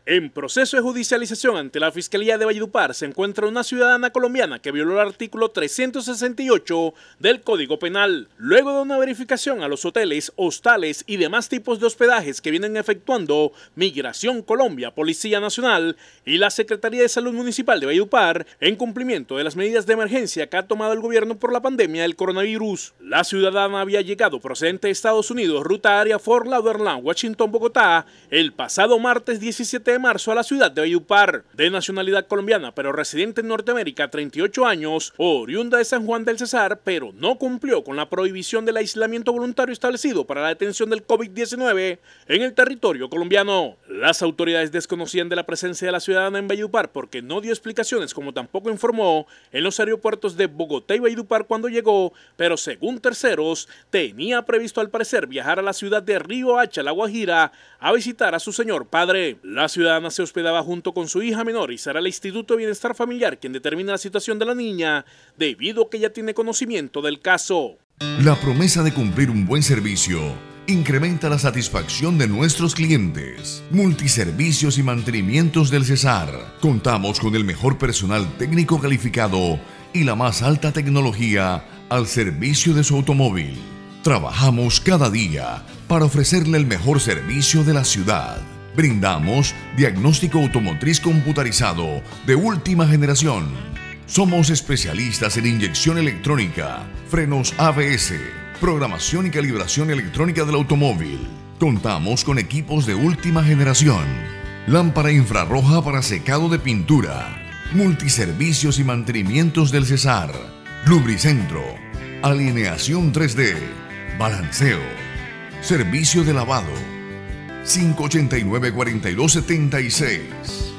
En proceso de judicialización ante la Fiscalía de Valledupar se encuentra una ciudadana colombiana que violó el artículo 368 del Código Penal. Luego de una verificación a los hoteles, hostales y demás tipos de hospedajes que vienen efectuando Migración Colombia, Policía Nacional y la Secretaría de Salud Municipal de Valledupar, en cumplimiento de las medidas de emergencia que ha tomado el gobierno por la pandemia del coronavirus. La ciudadana había llegado procedente de Estados Unidos, ruta área Fort Lauderdale, Washington, Bogotá, el pasado martes 17 de marzo a la ciudad de Valledupar, de nacionalidad colombiana pero residente en Norteamérica, 38 años, oriunda de San Juan del Cesar, pero no cumplió con la prohibición del aislamiento voluntario establecido para la detención del COVID-19 en el territorio colombiano. Las autoridades desconocían de la presencia de la ciudadana en Valledupar porque no dio explicaciones, como tampoco informó en los aeropuertos de Bogotá y Valledupar cuando llegó, pero según terceros, tenía previsto al parecer viajar a la ciudad de Río Hacha, La Guajira, a visitar a su señor padre. La ciudadana se hospedaba junto con su hija menor y será el Instituto de Bienestar Familiar quien determina la situación de la niña, debido a que ella tiene conocimiento del caso. La promesa de cumplir un buen servicio incrementa la satisfacción de nuestros clientes. Multiservicios y mantenimientos del Cesar. Contamos con el mejor personal técnico calificado y la más alta tecnología al servicio de su automóvil. Trabajamos cada día para ofrecerle el mejor servicio de la ciudad. Brindamos diagnóstico automotriz computarizado de última generación. Somos especialistas en inyección electrónica, frenos ABS, programación y calibración electrónica del automóvil. Contamos con equipos de última generación. Lámpara infrarroja para secado de pintura. Multiservicios y mantenimientos del Cesar. Lubricentro. Alineación 3D. Balanceo. Servicio de lavado. 589-4276.